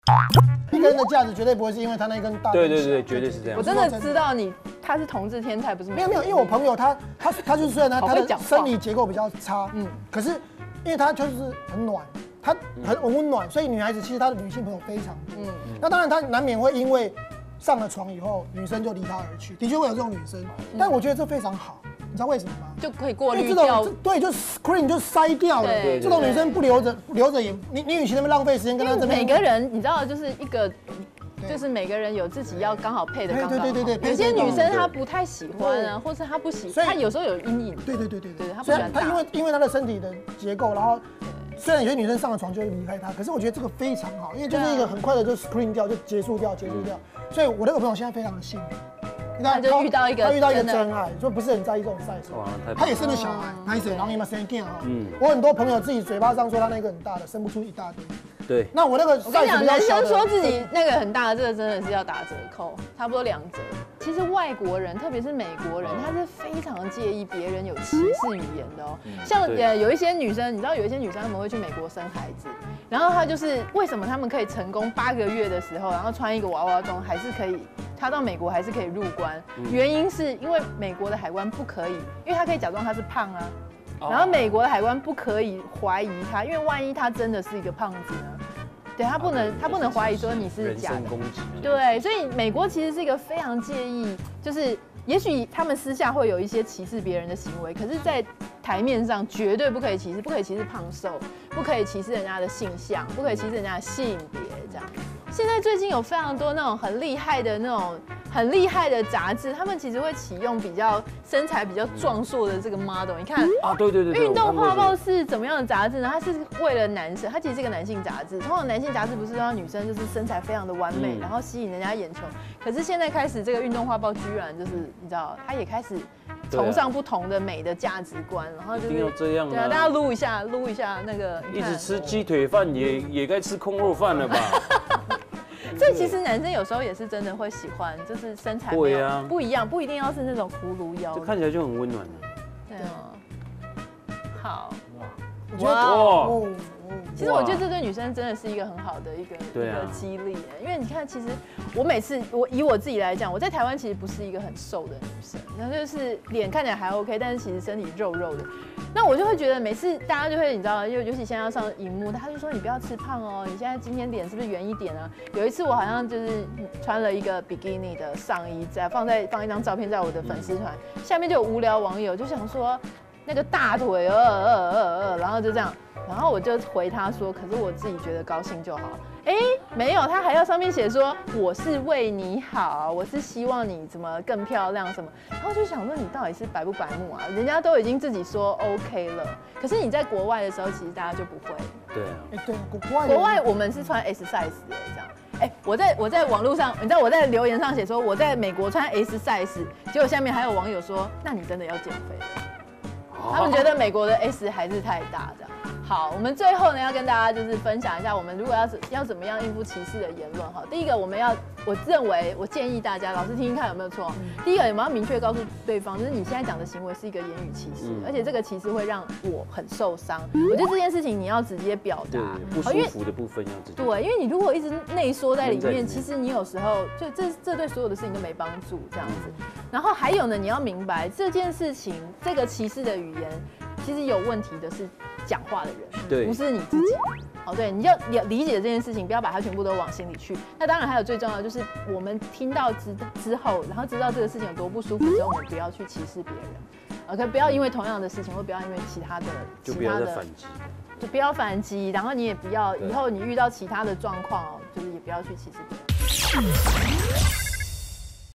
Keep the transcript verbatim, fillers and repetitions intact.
一个人的价值绝对不会是因为他那根大。 对对对，绝对是这样。 我真的知道你他是同志天才，不是没有没有，因为我朋友他他他就是虽然他他的生理结构比较差，嗯，可是因为他就是很暖，他很很温暖，所以女孩子其实他的女性朋友非常多。嗯，那当然他难免会因为上了床以后，女生就离他而去，的确会有这种女生，但我觉得这非常好。你知道为什么吗？ 就可以过滤掉， 对，就 screen 就筛掉了。这种女生不留着，留着也你你与其那么浪费时间跟她这边。 每个人你知道，就是一个，就是每个人有自己要刚好配的刚刚好。对对对对。有些女生她不太喜欢啊，或是她不喜欢，她有时候有阴影。 对对对对对，她不喜欢。 她因为因为她的身体的结构，然后虽然有些女生上了床就会离开她，可是我觉得这个非常好，因为就是一个很快的就 screen 掉，就结束掉，结束掉。所以我那个朋友现在非常的幸运。 他就遇到一个， 他遇到一个真爱，所以不是很在意这种 size。他也生了小孩，男生，然后你们生 g 啊。嗯，我很多朋友自己嘴巴上说他那个很大的，生不出一大堆。 对， 那我那个 size 比较小的， 男生说自己那个很大的，这个真的是要打折扣，差不多两折。其实外国人，特别是美国人，他是非常介意别人有歧视语言的哦。像呃有一些女生，你知道有一些女生她们会去美国生孩子，然后她就是为什么她们可以成功八个月的时候，然后穿一个娃娃装还是可以。他到美国还是可以入关，原因是因为美国的海关不可以，因为他可以假装他是胖啊，然后美国的海关不可以怀疑他，因为万一他真的是一个胖子呢？对他不能，他不能怀疑说你是假的。对，所以美国其实是一个非常介意，就是也许他们私下会有一些歧视别人的行为，可是，在台面上绝对不可以歧视，不可以歧视胖瘦，不可以歧视人家的性向，不可以歧视人家的性别，这样。现在最近有非常多那种很厉害的那种很厉害的杂志，他们其实会启用比较身材比较壮硕的这个 model。你看啊，对对对， 运动画报是怎么样的杂志呢？它是为了男生，它其实是一个男性杂志。通常男性杂志不是让女生就是身材非常的完美，嗯、然后吸引人家眼球。可是现在开始，这个运动画报居然就是你知道，它也开始崇尚不同的美的价值观，然后就是一定要这样、啊。 对啊，大家撸一下，撸一下那个。 一直吃鸡腿饭也也该吃空肉饭了吧？ 所以其实男生有时候也是真的会喜欢，就是身材没有不一样，不一定要是那种葫芦腰， 就看起来就很温暖了。 对啊，好， 我觉得哇， 其实我觉得这对女生真的是一个很好的一个一个激励，因为你看，其实我每次我以我自己来讲，我在台湾其实不是一个很瘦的女生，然后就是脸看起来还 OK， 但是其实身体肉肉的。那我就会觉得每次大家就会你知道，尤尤其现在要上荧幕，他就说你不要吃胖哦，你现在今天脸是不是圆一点啊？有一次我好像就是穿了一个比基尼的上衣，在放在放一张照片在我的粉丝团，下面就有无聊网友就想说那个大腿呃呃呃呃，然后就这样，然后我就回他说，可是我自己觉得高兴就好。哎，没有，他还要上面写说我是为你好，我是希望你怎么更漂亮什么，然后就想说你到底是白不白目啊？人家都已经自己说 OK 了，可是你在国外的时候，其实大家就不会。 对啊， 哎对，国外国外我们是穿 S size 的这样。哎，我在我在网络上，你知道我在留言上写说我在美国穿 S size， 结果下面还有网友说，那你真的要减肥了。他们觉得美国的 S 还是太大这样。好，我们最后呢要跟大家就是分享一下，我们如果要要怎么样应付歧视的言论哈。第一个，我们要我认为我建议大家，老师听听看有没有错。第一个，我们要明确告诉对方，就是你现在讲的行为是一个言语歧视，而且这个歧视会让我很受伤。我觉得这件事情你要直接表达， 不舒服的部分要直接。 对，因为你如果一直内缩在里面，其实你有时候就这这对所有的事情都没帮助这样子。然后还有呢，你要明白这件事情，这个歧视的语言。其实有问题的是讲话的人，对，不是你自己。哦，对，你要理解这件事情，不要把它全部都往心里去。那当然还有最重要的就是，我们听到之之后，然后知道这个事情有多不舒服之后，我们不要去歧视别人。OK， 不要因为同样的事情，或不要因为其他的就不要再反击， 就不要反击。然后你也不要以后你遇到其他的状况哦，就是也不要去歧视别人。